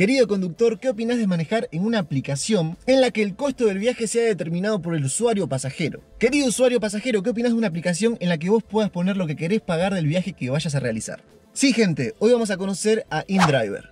Querido conductor, ¿qué opinas de manejar en una aplicación en la que el costo del viaje sea determinado por el usuario pasajero? Querido usuario pasajero, ¿qué opinas de una aplicación en la que vos puedas poner lo que querés pagar del viaje que vayas a realizar? Sí, gente, hoy vamos a conocer a InDriver.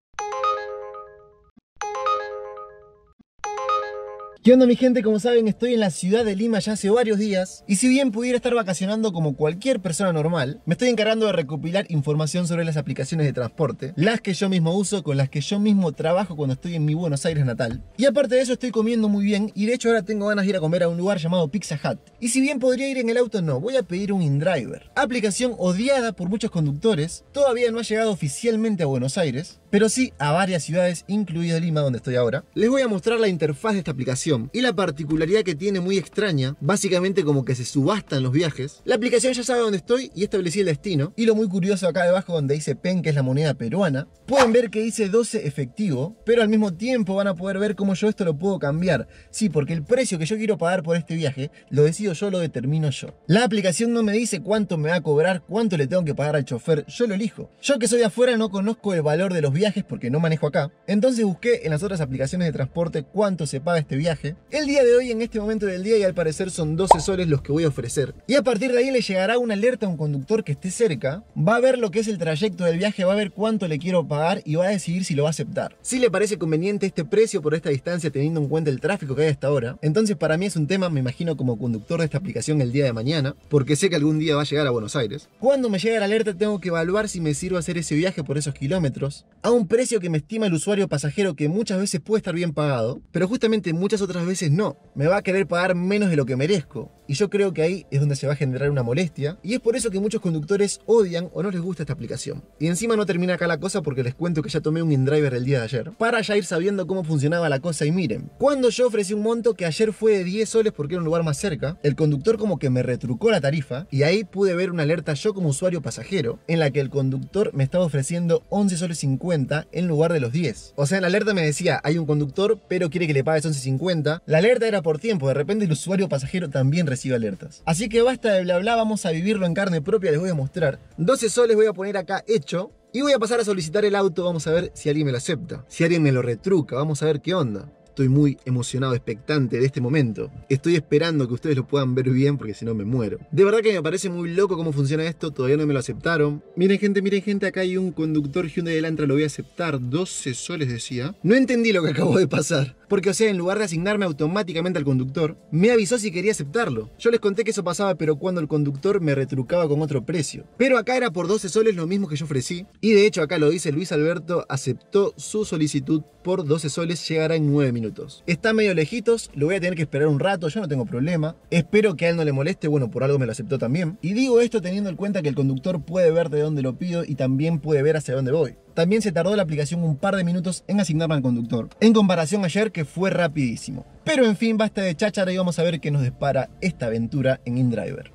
¿Qué onda mi gente? Como saben, estoy en la ciudad de Lima ya hace varios días y si bien pudiera estar vacacionando como cualquier persona normal, me estoy encargando de recopilar información sobre las aplicaciones de transporte, las que yo mismo uso, con las que yo mismo trabajo cuando estoy en mi Buenos Aires natal. Y aparte de eso estoy comiendo muy bien y de hecho ahora tengo ganas de ir a comer a un lugar llamado Pizza Hut. Y si bien podría ir en el auto, no, voy a pedir un InDriver. Aplicación odiada por muchos conductores, todavía no ha llegado oficialmente a Buenos Aires, pero sí a varias ciudades, incluido Lima, donde estoy ahora. Les voy a mostrar la interfaz de esta aplicación y la particularidad que tiene muy extraña, básicamente como que se subastan los viajes. La aplicación ya sabe dónde estoy y establecí el destino. Y lo muy curioso acá debajo donde dice PEN, que es la moneda peruana, pueden ver que dice 12 efectivo, pero al mismo tiempo van a poder ver cómo yo esto lo puedo cambiar. Sí, porque el precio que yo quiero pagar por este viaje, lo decido yo, lo determino yo. La aplicación no me dice cuánto me va a cobrar, cuánto le tengo que pagar al chofer, yo lo elijo. Yo que soy de afuera no conozco el valor de los viajes porque no manejo acá, entonces busqué en las otras aplicaciones de transporte cuánto se paga este viaje. El día de hoy, en este momento del día, y al parecer son 12 soles los que voy a ofrecer. Y a partir de ahí le llegará una alerta a un conductor que esté cerca, va a ver lo que es el trayecto del viaje, va a ver cuánto le quiero pagar y va a decidir si lo va a aceptar. Si le parece conveniente este precio por esta distancia teniendo en cuenta el tráfico que hay hasta ahora, entonces para mí es un tema, me imagino, como conductor de esta aplicación el día de mañana, porque sé que algún día va a llegar a Buenos Aires. Cuando me llegue la alerta tengo que evaluar si me sirve hacer ese viaje por esos kilómetros, a un precio que me estima el usuario pasajero, que muchas veces puede estar bien pagado, pero justamente muchas otras veces no. Me va a querer pagar menos de lo que merezco. Y yo creo que ahí es donde se va a generar una molestia. Y es por eso que muchos conductores odian o no les gusta esta aplicación. Y encima no termina acá la cosa, porque les cuento que ya tomé un InDriver el día de ayer, para ya ir sabiendo cómo funcionaba la cosa. Y miren, cuando yo ofrecí un monto que ayer fue de 10 soles porque era un lugar más cerca, el conductor como que me retrucó la tarifa. Y ahí pude ver una alerta yo como usuario pasajero, en la que el conductor me estaba ofreciendo 11 soles 50 en lugar de los 10. O sea, en la alerta me decía, hay un conductor pero quiere que le pagues 11.50. La alerta era por tiempo, de repente el usuario pasajero también recibe alertas. Así que basta de bla bla, vamos a vivirlo en carne propia, les voy a mostrar. 12 soles voy a poner acá hecho y voy a pasar a solicitar el auto, vamos a ver si alguien me lo acepta, si alguien me lo retruca, vamos a ver qué onda. Estoy muy emocionado, expectante de este momento. Estoy esperando que ustedes lo puedan ver bien porque si no me muero. De verdad que me parece muy loco cómo funciona esto. Todavía no me lo aceptaron. Miren gente, acá hay un conductor Hyundai Elantra, lo voy a aceptar. 12 soles decía. No entendí lo que acabó de pasar. Porque o sea, en lugar de asignarme automáticamente al conductor, me avisó si quería aceptarlo. Yo les conté que eso pasaba, pero cuando el conductor me retrucaba con otro precio. Pero acá era por 12 soles lo mismo que yo ofrecí. Y de hecho acá lo dice, Luis Alberto aceptó su solicitud por 12 soles, llegará en 9 minutos. Está medio lejitos, lo voy a tener que esperar un rato, yo no tengo problema. Espero que a él no le moleste, bueno, por algo me lo aceptó también. Y digo esto teniendo en cuenta que el conductor puede ver de dónde lo pido y también puede ver hacia dónde voy. También se tardó la aplicación un par de minutos en asignarme al conductor, en comparación a ayer que fue rapidísimo. Pero en fin, basta de cháchara y vamos a ver qué nos depara esta aventura en InDriver.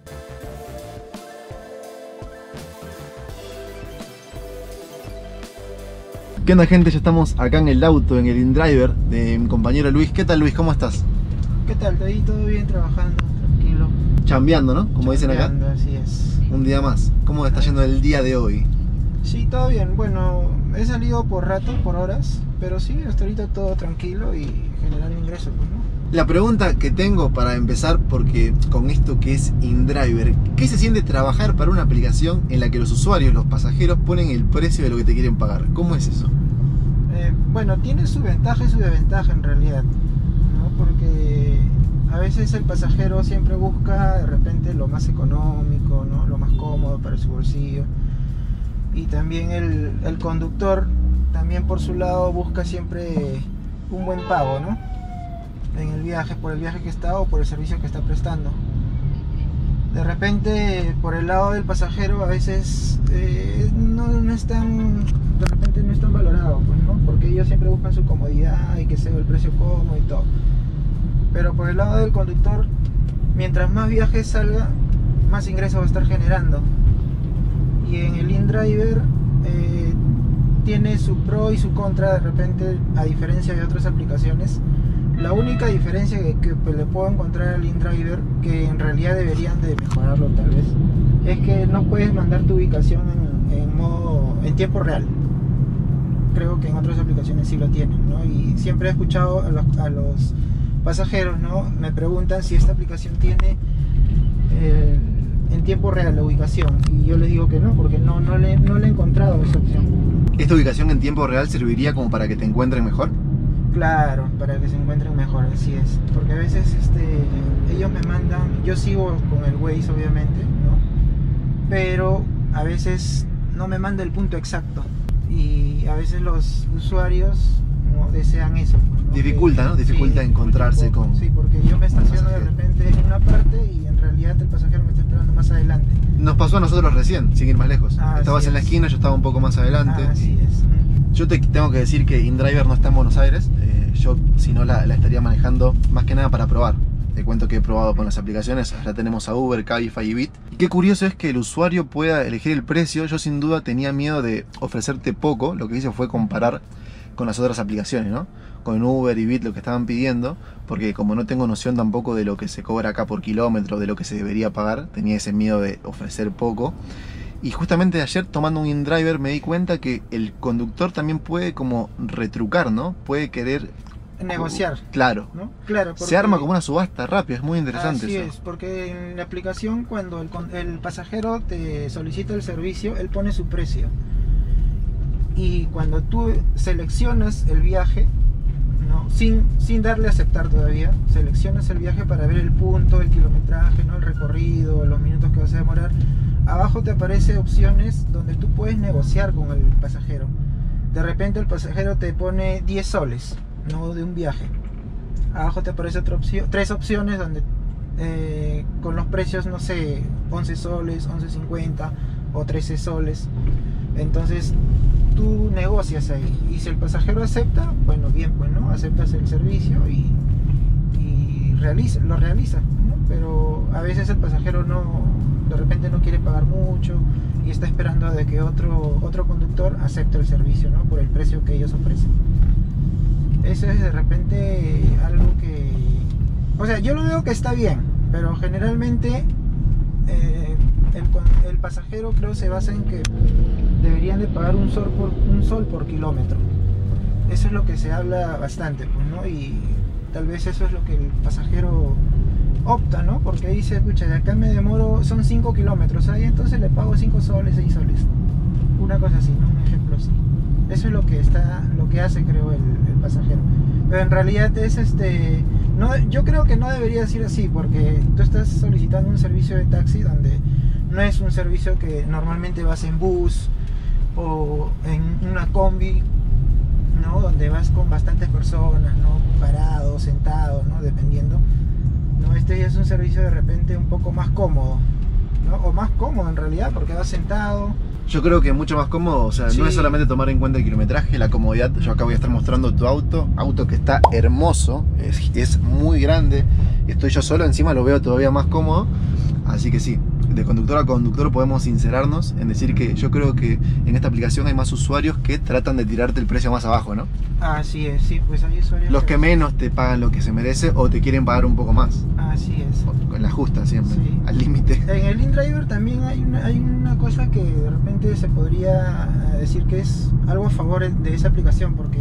¿Qué onda gente? Ya estamos acá en el auto, en el InDriver de mi compañero Luis. ¿Qué tal Luis? ¿Cómo estás? ¿Qué tal? Ahí todo bien, trabajando, tranquilo. Chambeando, ¿no? Como dicen acá. Así es. Un día más. ¿Cómo está yendo el día de hoy? Sí, todo bien. Bueno, he salido por rato, por horas, pero sí, hasta ahorita todo tranquilo y generando ingresos, pues, ¿no? La pregunta que tengo para empezar, porque con esto que es InDriver, ¿qué se siente trabajar para una aplicación en la que los usuarios, los pasajeros, ponen el precio de lo que te quieren pagar? ¿Cómo es eso? Bueno, tiene su ventaja y su desventaja en realidad, ¿no? Porque a veces el pasajero siempre busca de repente lo más económico, ¿no? Lo más cómodo para su bolsillo. Y también el conductor, también por su lado, busca siempre un buen pago, ¿no? En el viaje, por el viaje que está o por el servicio que está prestando. De repente, por el lado del pasajero, a veces no es tan, de repente no es tan valorado, pues, ¿no? Porque ellos siempre buscan su comodidad y que sea el precio cómodo y todo. Pero por el lado del conductor, mientras más viajes salga, más ingresos va a estar generando. Y en el InDriver tiene su pro y su contra, de repente, a diferencia de otras aplicaciones. La única diferencia que le puedo encontrar al InDriver, que en realidad deberían de mejorarlo tal vez, es que no puedes mandar tu ubicación en tiempo real. creo que en otras aplicaciones sí lo tienen, ¿no? Y siempre he escuchado a los pasajeros, ¿no? Me preguntan si esta aplicación tiene en tiempo real la ubicación, y yo les digo que no, porque no le he encontrado esa opción. ¿Esta ubicación en tiempo real serviría como para que te encuentren mejor? Claro, para que se encuentren mejor, así es. Porque a veces ellos me mandan, yo sigo con el Waze obviamente, ¿no? Pero a veces no me manda el punto exacto. Y a veces los usuarios no desean eso, ¿no? Dificulta, ¿no? Dificulta sí, encontrarse con... Sí, porque yo me estaciono de repente en una parte y en realidad el pasajero me está esperando más adelante. Nos pasó a nosotros recién, sin ir más lejos. Ah, Estabas así en la es. esquina, yo estaba un poco más adelante. Así es. Yo te tengo que decir que InDriver no está en Buenos Aires. Yo, si no, la estaría manejando más que nada para probar. Te cuento que he probado con las aplicaciones. Ya tenemos a Uber, Cabify y Bit. Y qué curioso es que el usuario pueda elegir el precio. Yo sin duda tenía miedo de ofrecerte poco. Lo que hice fue comparar con las otras aplicaciones, ¿no? Con Uber y Bit lo que estaban pidiendo. Porque como no tengo noción tampoco de lo que se cobra acá por kilómetro, de lo que se debería pagar, tenía ese miedo de ofrecer poco. Y justamente ayer, tomando un InDriver, me di cuenta que el conductor también puede como retrucar, ¿no? Puede querer... Negociar. Claro. ¿No? Claro, porque Se arma como una subasta rápida, es muy interesante así eso. es, porque en la aplicación cuando el pasajero te solicita el servicio, él pone su precio. Y cuando tú seleccionas el viaje, ¿no? sin darle a aceptar todavía, seleccionas el viaje para ver el punto, el kilometraje, ¿no? El recorrido, los minutos que vas a demorar. Abajo te aparecen opciones donde tú puedes negociar con el pasajero. De repente el pasajero te pone 10 soles, ¿no? De un viaje. Abajo te aparece otra opción, 3 opciones donde con los precios, no sé, 11 soles, 11.50 o 13 soles. Entonces tú negocias ahí, y si el pasajero acepta, bueno, bien, pues no, aceptas el servicio y lo realiza, ¿no? Pero a veces el pasajero de repente no quiere pagar mucho y está esperando de que otro conductor acepte el servicio, ¿no? Por el precio que ellos ofrecen. Eso es de repente algo que... O sea, yo lo veo que está bien, pero generalmente el pasajero creo se basa en que deberían de pagar un sol por kilómetro. Eso es lo que se habla bastante, pues, ¿no? Y tal vez eso es lo que el pasajero opta, ¿no? Porque dice, escucha, de acá me demoro, son 5 kilómetros, ahí entonces le pago 5 soles, 6 soles. Una cosa así, ¿no? Un ejemplo así. Eso es lo que hace, creo, el pasajero. Pero en realidad es no, yo creo que no debería ser así, porque tú estás solicitando un servicio de taxi donde no es un servicio que normalmente vas en bus o en una combi, ¿no? Donde vas con bastantes personas, ¿no? Parados, sentados, ¿no? Dependiendo. No, este ya es un servicio de repente un poco más cómodo, ¿no? O más cómodo en realidad, porque vas sentado. Yo creo que es mucho más cómodo, o sea, Sí. no es solamente tomar en cuenta el kilometraje, la comodidad. Yo acá voy a estar mostrando tu auto que está hermoso, es muy grande, estoy yo solo, encima lo veo todavía más cómodo, así que sí, de conductor a conductor podemos sincerarnos en decir que yo creo que en esta aplicación hay más usuarios que tratan de tirarte el precio más abajo, ¿no? Así es, sí, pues hay usuarios Los que menos te pagan lo que se merece o te quieren pagar un poco más, Así es. con la justa siempre, Sí. al límite. En el InDriver también hay una cosa que de repente se podría decir que es algo a favor de esa aplicación, porque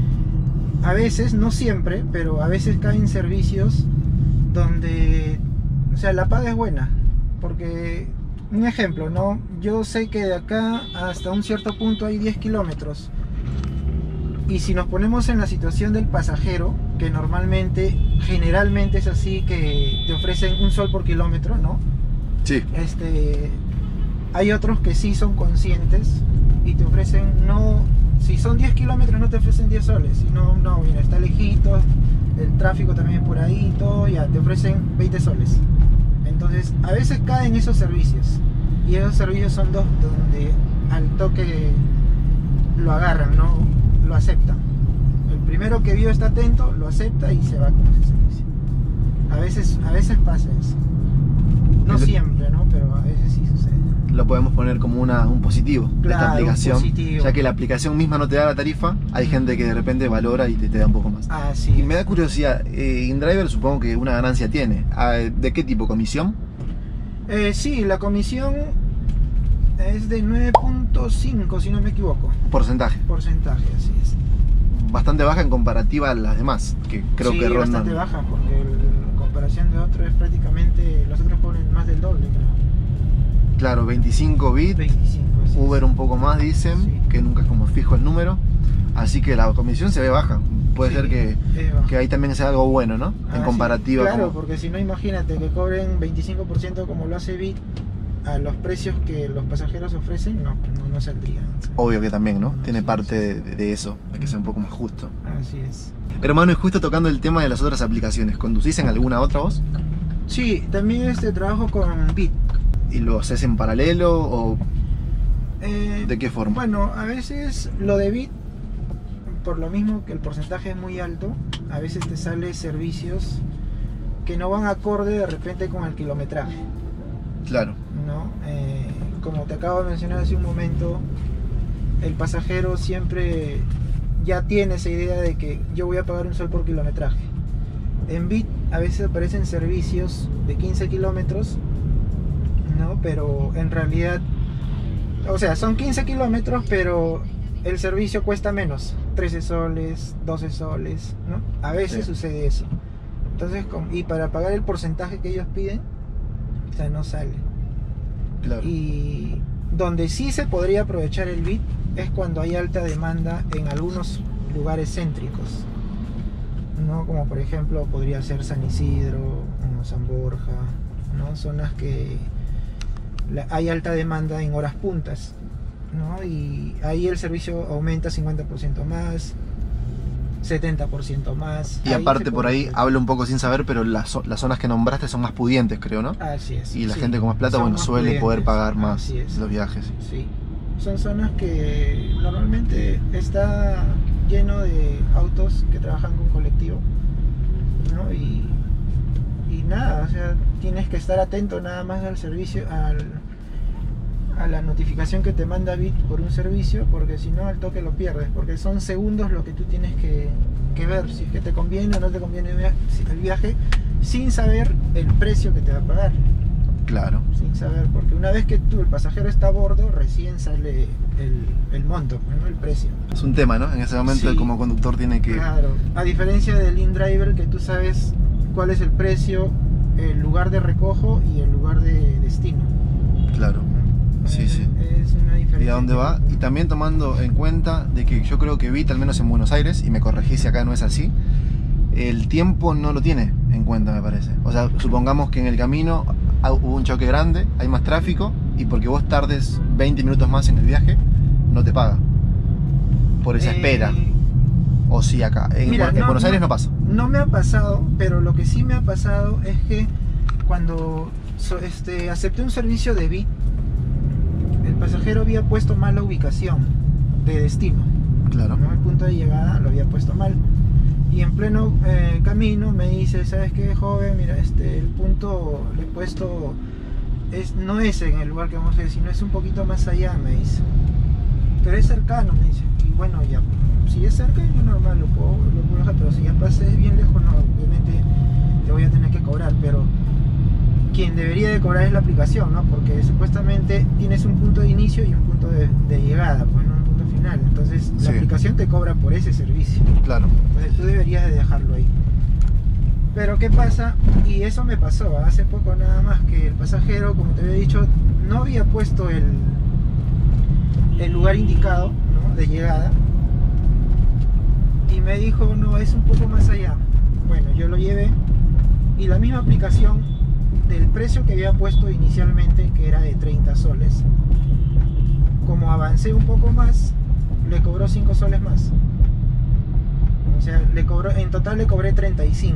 a veces, no siempre, pero a veces caen servicios donde, o sea, la paga es buena, porque, un ejemplo, ¿no? Yo sé que de acá hasta un cierto punto hay 10 kilómetros, y si nos ponemos en la situación del pasajero, que generalmente es así, que te ofrecen un sol por kilómetro, ¿no? Sí. Hay otros que sí son conscientes y te ofrecen, no, si son 10 kilómetros no te ofrecen 10 soles, sino, no, mira, está lejito, el tráfico también es por ahí y todo, ya, te ofrecen 20 soles. Entonces, a veces caen esos servicios, y esos servicios son dos donde al toque lo agarran, ¿no? Lo aceptan. El primero que vio está atento, lo acepta y se va con ese servicio. A veces pasa eso. No siempre, ¿no? Pero a veces sí sucede. Lo podemos poner como un positivo de Claro, esta un aplicación, positivo. ya que la aplicación misma no te da la tarifa, hay gente que de repente valora y te da un poco más. Así Y es. me da curiosidad, InDriver supongo que una ganancia tiene. ¿De qué tipo? ¿Comisión? Sí, la comisión Es de 9.5 si no me equivoco. Porcentaje. Porcentaje, así es. Bastante baja en comparativa a las demás, que creo sí, que rondan. Bastante baja, porque en comparación de otros es prácticamente, los otros ponen más del doble, creo. Claro, 25 bits. 25, sí. Uber un poco más dicen, Sí. que nunca es como fijo el número. Así que la comisión se ve baja. Puede Sí, ser es baja. que ahí también sea algo bueno, ¿no? En Ah, comparativa. sí, claro, como- porque si no, imagínate que cobren 25% como lo hace Bit a los precios que los pasajeros ofrecen, no saldrían. Obvio que también, ¿no? Tiene Sí, parte sí. de eso, de que sea un poco más justo. Así es. Hermano, y justo tocando el tema de las otras aplicaciones, ¿conducís en alguna otra vos? Sí, también trabajo con Bit. ¿Y lo haces en paralelo o de qué forma? Bueno, a veces lo de Bit, por lo mismo que el porcentaje es muy alto, a veces te sale servicios que no van acorde de repente con el kilometraje, Claro, ¿no? Como te acabo de mencionar hace un momento, el pasajero siempre ya tiene esa idea de que yo voy a pagar un sol por kilometraje. En Bit a veces aparecen servicios de 15 kilómetros, ¿no? Pero en realidad, o sea, son 15 kilómetros, pero el servicio cuesta menos, 13 soles, 12 soles, ¿no? A veces Sí. sucede eso. Entonces, y para pagar el porcentaje que ellos piden, o sea, no sale. claro. Y donde sí se podría aprovechar el Bit es cuando hay alta demanda en algunos lugares céntricos, ¿no? Como por ejemplo podría ser San Isidro, San Borja, ¿no? Zonas que hay alta demanda en horas puntas, ¿no? Y ahí el servicio aumenta 50% más, 70% más. Y Ahí aparte se por puede ahí, aprovechar. hablo un poco sin saber, pero las zonas que nombraste son más pudientes, creo, ¿no? Así es. Y la sí. gente con más plata, Son bueno, más suele poder pudientes. pagar más Así es. los viajes. Sí, son zonas que normalmente está lleno de autos que trabajan con colectivo, ¿no? Y nada, o sea, tienes que estar atento nada más al servicio, a la notificación que te manda Bit por un servicio, porque si no al toque lo pierdes, porque son segundos lo que tú tienes que ver si es que te conviene o no te conviene el viaje, sin saber el precio que te va a pagar. Claro. Sin saber, porque una vez que el pasajero está a bordo, recién sale el monto, ¿no? El precio. Es un tema, ¿no? En ese momento Sí. él como conductor tiene que... Claro, a diferencia del InDriver, que tú sabes cuál es el precio, el lugar de recojo y el lugar de destino. Claro. Sí, sí. Es una diferencia. ¿Y a dónde va? Y también tomando en cuenta de que yo creo que Bit, al menos en Buenos Aires, y me corregí si acá no es así, el tiempo no lo tiene en cuenta, me parece. O sea, supongamos que en el camino hubo un choque grande, hay más tráfico, y porque vos tardes 20 minutos más en el viaje, no te paga. Por esa espera. O sí acá. En Mira, Buenos Aires no pasa. No me ha pasado, pero lo que sí me ha pasado es que cuando acepté un servicio de Bit, el pasajero había puesto mal la ubicación de destino, Claro. ¿no? El punto de llegada lo había puesto mal. Y en pleno camino me dice, ¿sabes qué, joven? Mira, el punto le he puesto, no es en el lugar que vamos a ir, sino es un poquito más allá, me dice. Pero es cercano, me dice. Y bueno, ya, si es cerca, yo normal lo puedo dejar, pero si ya pasé bien lejos, no, obviamente te voy a tener que cobrar, pero quien debería de cobrar es la aplicación, ¿no? Porque supuestamente tienes un punto de inicio y un punto de llegada, pues no un punto final. Entonces la Sí. aplicación te cobra por ese servicio. Claro. Entonces tú deberías de dejarlo ahí. Pero ¿qué pasa? Y eso me pasó hace poco nada más, que el pasajero, como te había dicho, no había puesto el lugar indicado, ¿no? De llegada. Y me dijo, no, es un poco más allá. Bueno, yo lo llevé y la misma aplicación del precio que había puesto inicialmente, que era de 30 soles, como avancé un poco más, le cobró 5 soles más. O sea, en total le cobré 35,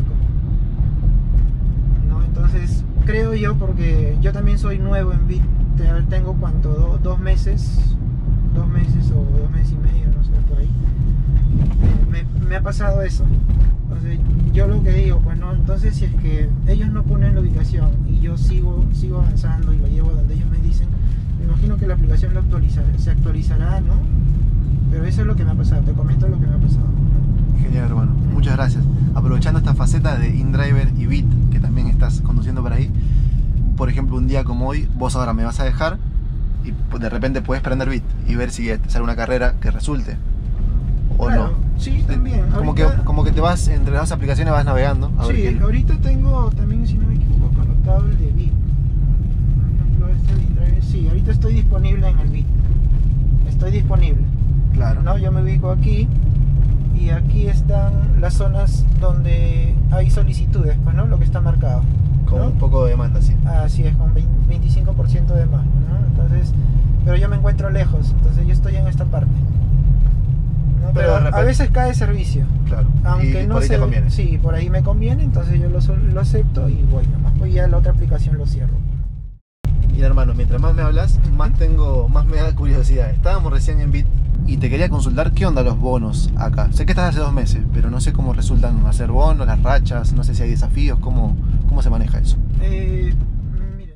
¿no? Entonces creo yo, porque yo también soy nuevo en Bit, tengo cuánto, 2 meses o 2 meses y medio, no sé, por ahí. Me ha pasado eso. Entonces yo lo que digo, pues no, entonces si es que ellos no ponen la ubicación y yo sigo avanzando y lo llevo a donde ellos me dicen, me imagino que la aplicación se actualizará, ¿no? Pero eso es lo que me ha pasado, te comento lo que me ha pasado. Genial, hermano. Muchas gracias. Aprovechando esta faceta de InDriver y Bit, que también estás conduciendo por ahí, por ejemplo, un día como hoy, vos ahora me vas a dejar y de repente puedes prender Bit y ver si te sale una carrera que resulte o Claro, no. sí, también. Como que te vas entre las aplicaciones, vas navegando a ver Sí, qué- ahorita tengo también, si no me equivoco, conectado el de Bit. Por ejemplo, este BitDriver. Sí, ahorita estoy disponible en el Bit. Estoy disponible. Claro. ¿No? Yo me ubico aquí y aquí están las zonas donde hay solicitudes, pues, ¿no? Lo que está marcado. Con ¿no? un poco de demanda, sí. Así es, con 25% de más, ¿no? Entonces, pero yo me encuentro lejos, entonces yo estoy en esta parte. ¿no? Pero de repente- a veces cae servicio. Claro. Aunque y no por ahí se, te conviene. sí, por ahí me conviene, entonces yo lo acepto y voy nomás. Pues ya la otra aplicación lo cierro. Y hermano, mientras más me hablas, más me da curiosidad. Estábamos recién en Bit y te quería consultar qué onda los bonos acá. Sé que estás hace 2 meses, pero no sé cómo resultan hacer bonos, las rachas, no sé si hay desafíos, cómo se maneja eso.